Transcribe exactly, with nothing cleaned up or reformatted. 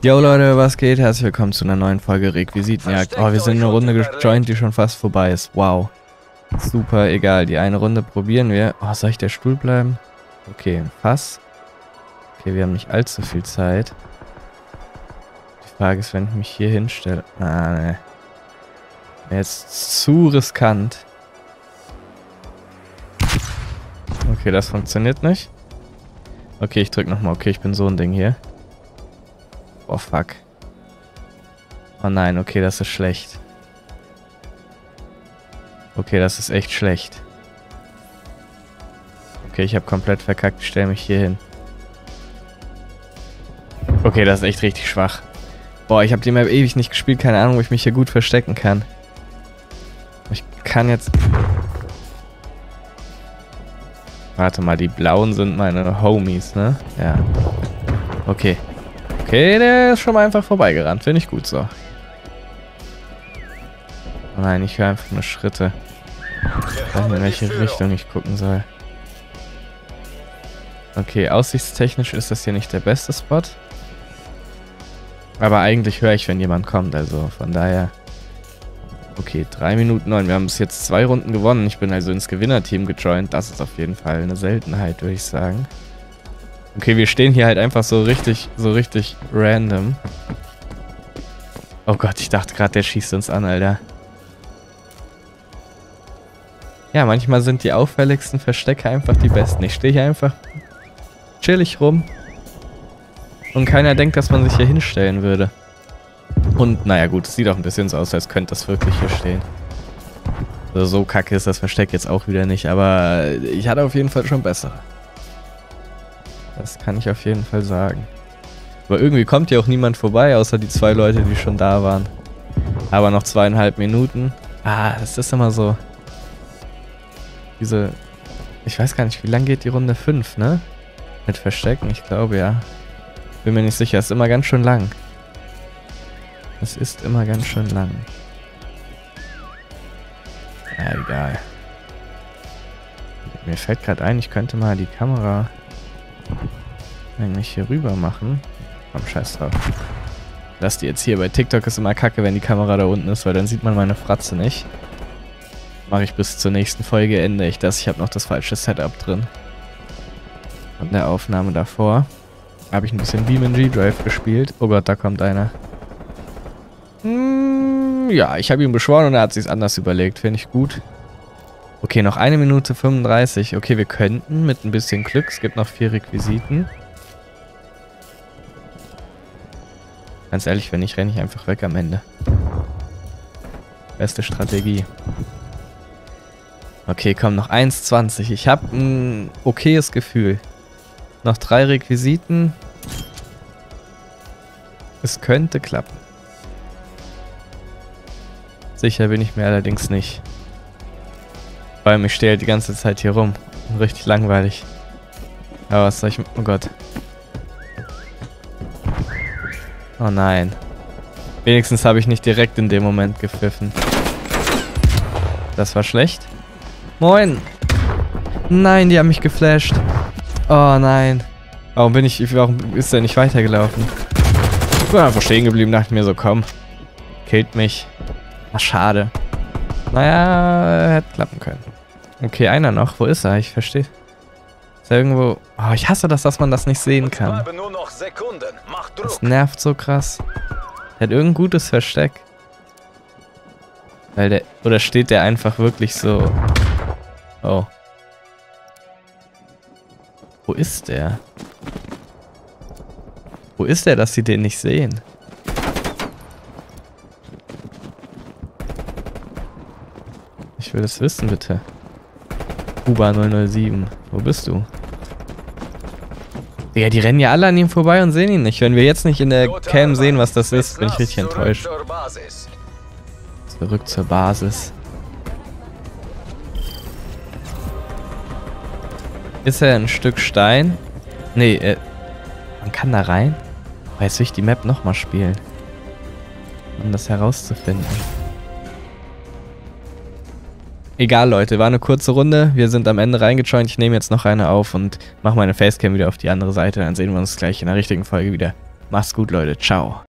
Yo Leute, was geht? Herzlich willkommen zu einer neuen Folge Requisitenjagd. Oh, wir sind in eine Runde gejoint, die schon fast vorbei ist. Wow. Super, egal. Die eine Runde probieren wir. Oh, soll ich der Stuhl bleiben? Okay, ein Fass. Okay, wir haben nicht allzu viel Zeit. Die Frage ist, wenn ich mich hier hinstelle. Ah, ne. Wäre jetzt zu riskant. Okay, das funktioniert nicht. Okay, ich drück nochmal. Okay, ich bin so ein Ding hier. Oh, fuck. Oh nein, okay, das ist schlecht. Okay, das ist echt schlecht. Okay, ich habe komplett verkackt. Ich stelle mich hier hin. Okay, das ist echt richtig schwach. Boah, ich habe die Map ewig nicht gespielt. Keine Ahnung, wo ich mich hier gut verstecken kann. Ich kann jetzt... Warte mal, die Blauen sind meine Homies, ne? Ja. Okay. Okay, der ist schon mal einfach vorbeigerannt. Finde ich gut so. Oh nein, ich höre einfach nur Schritte. Ich weiß nicht, in welche Richtung ich gucken soll. Okay, aussichtstechnisch ist das hier nicht der beste Spot. Aber eigentlich höre ich, wenn jemand kommt. Also von daher... Okay, drei Minuten neun. Wir haben bis jetzt zwei Runden gewonnen. Ich bin also ins Gewinnerteam gejoint. Das ist auf jeden Fall eine Seltenheit, würde ich sagen. Okay, wir stehen hier halt einfach so richtig, so richtig random. Oh Gott, ich dachte gerade, der schießt uns an, Alter. Ja, manchmal sind die auffälligsten Verstecke einfach die besten. Ich stehe hier einfach chillig rum. Und keiner denkt, dass man sich hier hinstellen würde. Und naja gut, es sieht auch ein bisschen so aus, als könnte das wirklich hier stehen. Also so kacke ist das Versteck jetzt auch wieder nicht, aber ich hatte auf jeden Fall schon bessere. Das kann ich auf jeden Fall sagen. Aber irgendwie kommt hier auch niemand vorbei, außer die zwei Leute, die schon da waren. Aber noch zweieinhalb Minuten. Ah, das ist immer so. Diese... Ich weiß gar nicht, wie lang geht die Runde fünf, ne? Mit Verstecken, ich glaube ja. Bin mir nicht sicher, ist immer ganz schön lang. Es ist immer ganz schön lang. Ja, egal. Mir fällt gerade ein, ich könnte mal die Kamera eigentlich hier rüber machen. Komm, scheiß drauf. Lass die jetzt hier. Bei TikTok ist immer kacke, wenn die Kamera da unten ist, weil dann sieht man meine Fratze nicht. Mache ich bis zur nächsten Folge, ändere ich das. Ich habe noch das falsche Setup drin. Von der Aufnahme davor habe ich ein bisschen Beam in G-Drive gespielt. Oh Gott, da kommt einer. Hm, ja, ich habe ihn beschworen und er hat sich anders überlegt. Finde ich gut. Okay, noch eine Minute fünfunddreißig. Okay, wir könnten mit ein bisschen Glück. Es gibt noch vier Requisiten. Ganz ehrlich, wenn nicht, renne ich einfach weg am Ende. Beste Strategie. Okay, komm, noch eins zwanzig. Ich habe ein okayes Gefühl. Noch drei Requisiten. Es könnte klappen. Sicher bin ich mir allerdings nicht. Vor allem, ich stehe halt die ganze Zeit hier rum. Richtig langweilig. Aber was soll ich... Oh Gott. Oh nein. Wenigstens habe ich nicht direkt in dem Moment gepfiffen. Das war schlecht. Moin. Nein, die haben mich geflasht. Oh nein. Warum bin ich... Warum ist der nicht weitergelaufen? Ich bin einfach stehen geblieben, dachte mir so, komm. Killt mich. Ach, schade. Naja, hätte klappen können. Okay, einer noch. Wo ist er? Ich verstehe. Ist er irgendwo... Oh, ich hasse das, dass man das nicht sehen kann. Das nervt so krass. Er hat irgendein gutes Versteck. Weil der... Oder steht der einfach wirklich so... Oh. Wo ist der? Wo ist der, dass sie den nicht sehen? Ich will das wissen, bitte. Kuba null null sieben. Wo bist du? Ja, die rennen ja alle an ihm vorbei und sehen ihn nicht. Wenn wir jetzt nicht in der Cam sehen, was das ist, bin ich richtig enttäuscht. Zurück zur Basis. Ist er ein Stück Stein? Nee, äh, man kann da rein? Aber jetzt will ich die Map nochmal spielen. Um das herauszufinden. Egal, Leute, war eine kurze Runde. Wir sind am Ende reingejoint. Ich nehme jetzt noch eine auf und mache meine Facecam wieder auf die andere Seite. Dann sehen wir uns gleich in der richtigen Folge wieder. Macht's gut, Leute. Ciao.